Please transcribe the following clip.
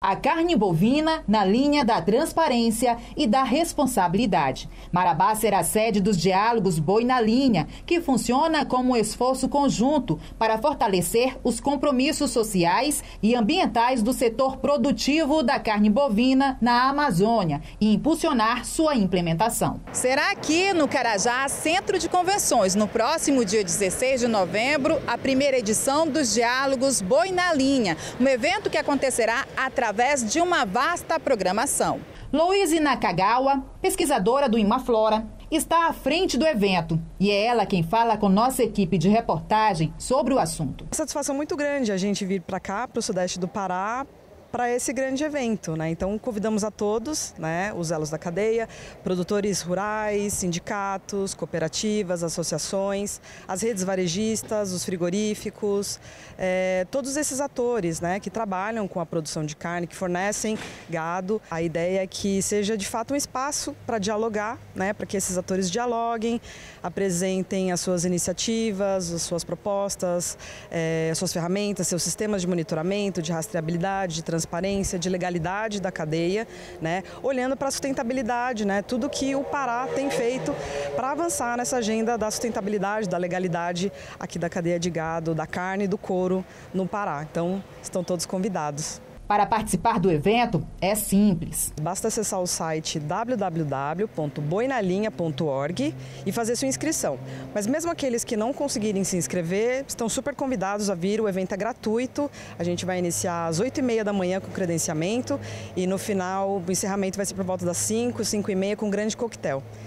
A carne bovina na linha da transparência e da responsabilidade. Marabá será sede dos diálogos Boi na Linha, que funciona como um esforço conjunto para fortalecer os compromissos sociais e ambientais do setor produtivo da carne bovina na Amazônia e impulsionar sua implementação. Será aqui no Carajá, Centro de Convenções, no próximo dia 16 de novembro, a primeira edição dos diálogos Boi na Linha, um evento que acontecerá através de uma vasta programação. Louise Nakagawa, pesquisadora do Imaflora, está à frente do evento e é ela quem fala com nossa equipe de reportagem sobre o assunto. Satisfação muito grande a gente vir para cá, para o sudeste do Pará, para esse grande evento, né? Então convidamos a todos, né, os elos da cadeia, produtores rurais, sindicatos, cooperativas, associações, as redes varejistas, os frigoríficos, todos esses atores, né, que trabalham com a produção de carne, que fornecem gado. A ideia é que seja de fato um espaço para dialogar, né, para que esses atores dialoguem, apresentem as suas iniciativas, as suas propostas, as suas ferramentas, seus sistemas de monitoramento, de rastreabilidade, de transparência, de legalidade da cadeia, né? Olhando para a sustentabilidade, né? Tudo que o Pará tem feito para avançar nessa agenda da sustentabilidade, da legalidade aqui da cadeia de gado, da carne e do couro no Pará. Então, estão todos convidados. Para participar do evento é simples. Basta acessar o site www.boinalinha.org e fazer sua inscrição. Mas mesmo aqueles que não conseguirem se inscrever, estão super convidados a vir. O evento é gratuito. A gente vai iniciar às 8h30 da manhã com o credenciamento e no final o encerramento vai ser por volta das 5h, 5h30 com um grande coquetel.